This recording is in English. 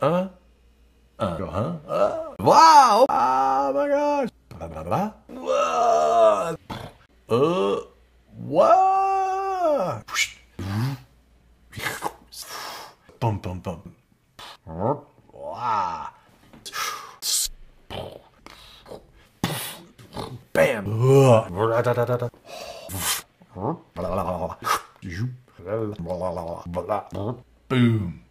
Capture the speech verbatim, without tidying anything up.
Uh, uh, go, huh? Uh, wow! Oh my gosh! What? Uh, what? Bum, bum, bum. Wow. Bam! Boom.